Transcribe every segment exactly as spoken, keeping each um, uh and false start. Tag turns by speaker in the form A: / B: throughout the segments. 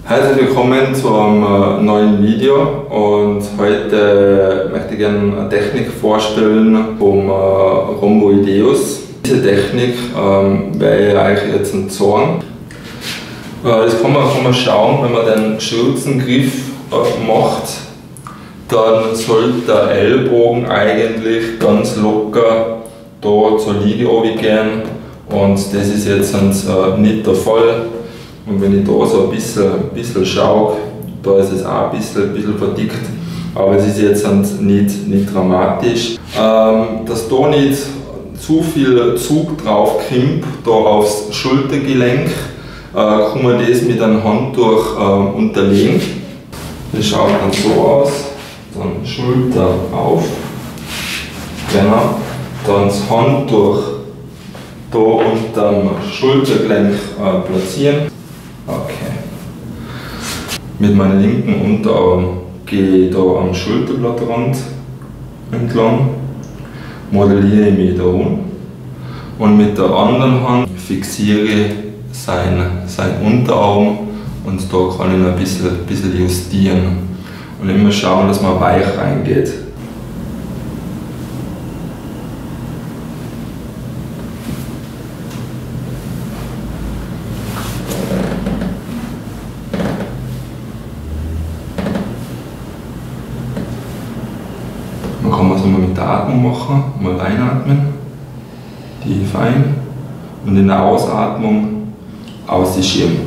A: Herzlich willkommen zu einem neuen Video und heute möchte ich gerne eine Technik vorstellen vom Rhomboideus. Diese Technik ähm, werde ich eigentlich jetzt zeigen. Äh, das kann man, kann man schauen, wenn man den Schürzengriff äh, macht, dann sollte der Ellbogen eigentlich ganz locker da zur Liege runtergehen und das ist jetzt äh, nicht der Fall. Und wenn ich da so ein bisschen, ein bisschen schaue, da ist es auch ein bisschen, ein bisschen verdickt, aber es ist jetzt nicht, nicht dramatisch. Ähm, dass da nicht zu viel Zug drauf kommt, da aufs Schultergelenk, äh, kann man das mit einem Handtuch äh, unterlegen. Das schaut dann so aus, dann Schulter auf, genau, dann das Handtuch da unterm Schultergelenk äh, platzieren. Okay. Mit meinem linken Unterarm gehe ich da am Schulterblattrand entlang, modelliere ich mich da um und mit der anderen Hand fixiere ich seinen, seinen Unterarm und da kann ich noch ein bisschen, ein bisschen justieren und immer schauen, dass man weich reingeht. Man kann es mal mit der Atmung machen, mal einatmen, tief ein und in der Ausatmung ausschieben.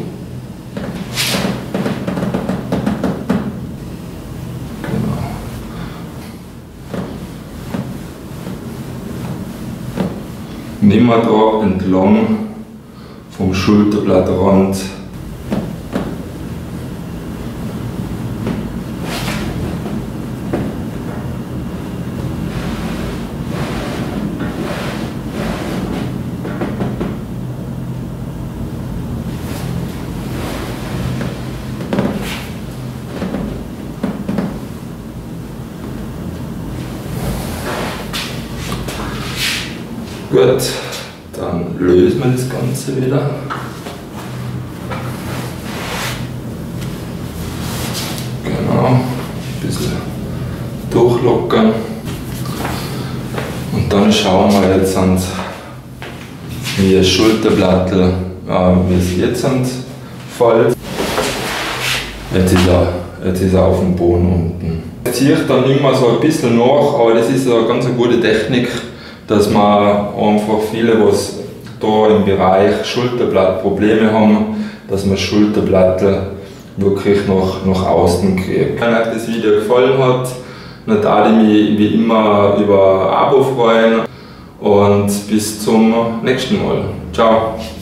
A: Genau. Und immer da entlang vom Schulterblattrand. Gut, dann lösen wir das Ganze wieder. Genau, ein bisschen durchlockern. Und dann schauen wir jetzt an, wie das Schulterblattel, äh, wie es jetzt fällt. Jetzt ist, er, jetzt ist er auf dem Boden unten. Jetzt ziehe ich dann immer so ein bisschen nach, aber das ist eine ganz gute Technik, dass man einfach viele, was da im Bereich Schulterblatt Probleme haben, dass man das Schulterblatt wirklich nach, nach außen kriegt. Wenn euch das Video gefallen hat, dann würde ich mich wie immer über ein Abo freuen und bis zum nächsten Mal. Ciao!